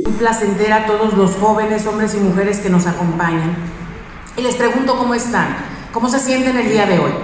muy placentera a todos los jóvenes, hombres y mujeres que nos acompañan. Y les pregunto cómo están, cómo se sienten el día de hoy.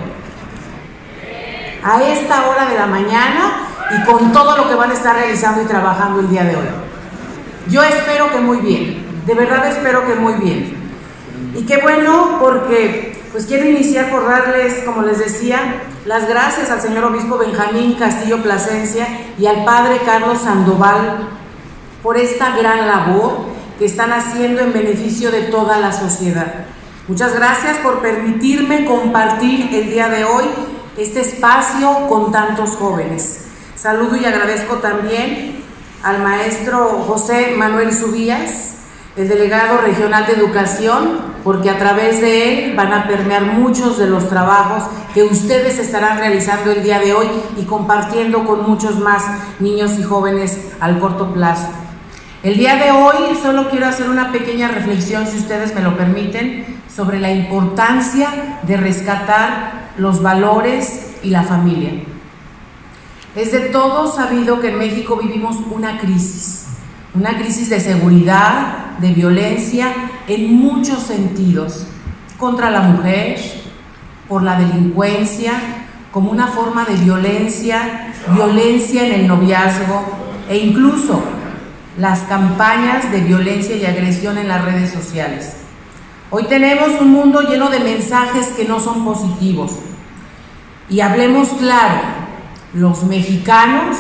A esta hora de la mañana y con todo lo que van a estar realizando y trabajando el día de hoy. Yo espero que muy bien, de verdad espero que muy bien. Y qué bueno, porque pues quiero iniciar por darles, como les decía, las gracias al señor obispo Benjamín Castillo Plasencia y al padre Carlos Sandoval por esta gran labor que están haciendo en beneficio de toda la sociedad. Muchas gracias por permitirme compartir el día de hoy este espacio con tantos jóvenes. Saludo y agradezco también al maestro José Manuel Subías, el delegado regional de educación, porque a través de él van a permear muchos de los trabajos que ustedes estarán realizando el día de hoy y compartiendo con muchos más niños y jóvenes al corto plazo. El día de hoy solo quiero hacer una pequeña reflexión, si ustedes me lo permiten, sobre la importancia de rescatar los valores y la familia. Es de todos sabido que en México vivimos una crisis de seguridad, de violencia en muchos sentidos, contra la mujer, por la delincuencia, como una forma de violencia en el noviazgo e incluso las campañas de violencia y agresión en las redes sociales. Hoy tenemos un mundo lleno de mensajes que no son positivos. Y hablemos claro, los mexicanos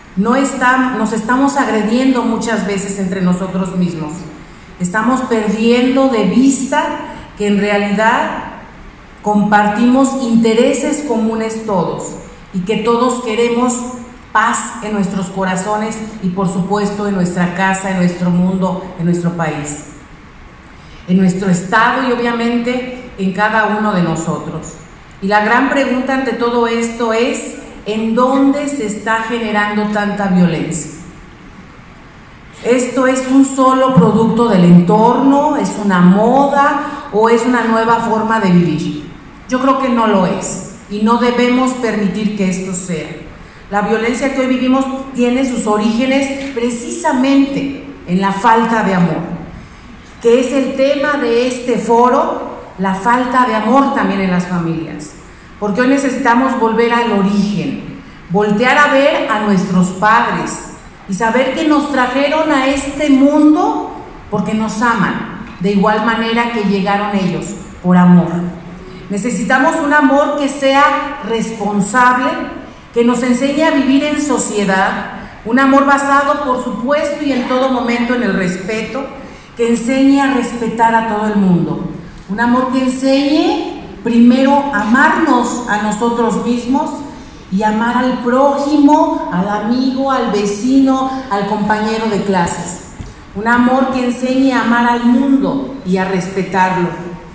nos estamos agrediendo muchas veces entre nosotros mismos. Estamos perdiendo de vista que en realidad compartimos intereses comunes todos y que todos queremos paz en nuestros corazones y por supuesto en nuestra casa, en nuestro mundo, en nuestro país, en nuestro estado y obviamente en cada uno de nosotros. Y la gran pregunta ante todo esto es: ¿en dónde se está generando tanta violencia? ¿Esto es un solo producto del entorno? ¿Es una moda o es una nueva forma de vivir? Yo creo que no lo es y no debemos permitir que esto sea. La violencia que hoy vivimos tiene sus orígenes precisamente en la falta de amor, que es el tema de este foro, la falta de amor también en las familias. Porque hoy necesitamos volver al origen, voltear a ver a nuestros padres y saber que nos trajeron a este mundo porque nos aman, de igual manera que llegaron ellos, por amor. Necesitamos un amor que sea responsable, que nos enseñe a vivir en sociedad, un amor basado, por supuesto, y en todo momento en el respeto, que enseñe a respetar a todo el mundo, un amor que enseñe primero a amarnos a nosotros mismos y amar al prójimo, al amigo, al vecino, al compañero de clases. Un amor que enseñe a amar al mundo y a respetarlo.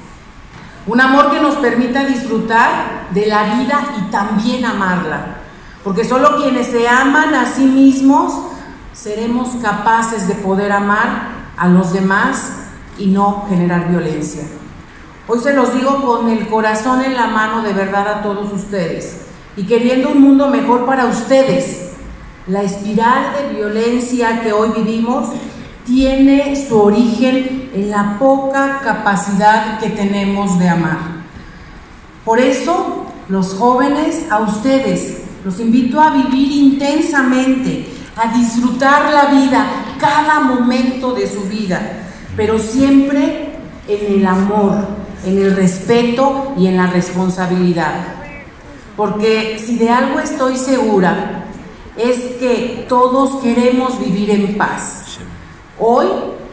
Un amor que nos permita disfrutar de la vida y también amarla. Porque solo quienes se aman a sí mismos seremos capaces de poder amar a los demás y no generar violencia. Hoy se los digo con el corazón en la mano, de verdad, a todos ustedes, y queriendo un mundo mejor para ustedes. La espiral de violencia que hoy vivimos tiene su origen en la poca capacidad que tenemos de amar. Por eso, los jóvenes, a ustedes, los invito a vivir intensamente, a disfrutar la vida, cada momento de su vida, pero siempre en el amor, en el respeto y en la responsabilidad. Porque si de algo estoy segura, es que todos queremos vivir en paz. Hoy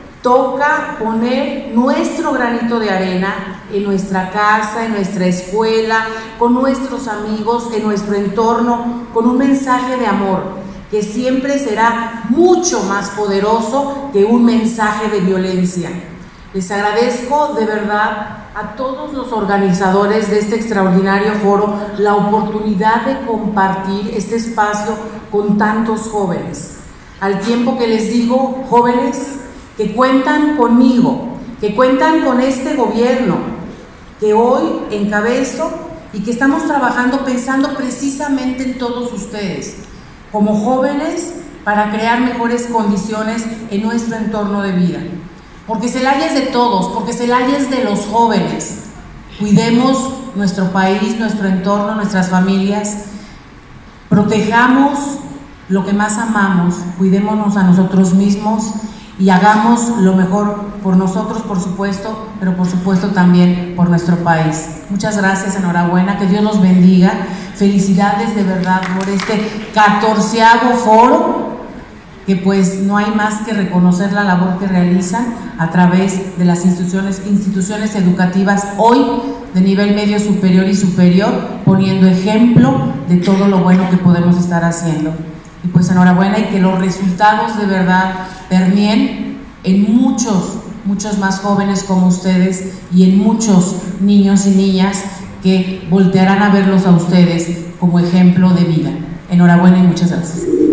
toca poner nuestro granito de arena en nuestra casa, en nuestra escuela, con nuestros amigos, en nuestro entorno, con un mensaje de amor que siempre será mucho más poderoso que un mensaje de violencia. Les agradezco de verdad a todos los organizadores de este extraordinario foro la oportunidad de compartir este espacio con tantos jóvenes. Al tiempo que les digo, jóvenes, que cuentan conmigo, que cuentan con este gobierno que hoy encabezo y que estamos trabajando pensando precisamente en todos ustedes, como jóvenes para crear mejores condiciones en nuestro entorno de vida. Porque Celaya es de todos, porque Celaya es de los jóvenes. Cuidemos nuestro país, nuestro entorno, nuestras familias, protejamos lo que más amamos, cuidémonos a nosotros mismos y hagamos lo mejor por nosotros, por supuesto, pero por supuesto también por nuestro país. Muchas gracias, enhorabuena, que Dios los bendiga. Felicidades de verdad por este 14º foro, que pues no hay más que reconocer la labor que realizan a través de las instituciones educativas hoy de nivel medio superior y superior, poniendo ejemplo de todo lo bueno que podemos estar haciendo. Y pues enhorabuena, y que los resultados de verdad permeen en muchos más jóvenes como ustedes y en muchos niños y niñas que voltearán a verlos a ustedes como ejemplo de vida. Enhorabuena y muchas gracias.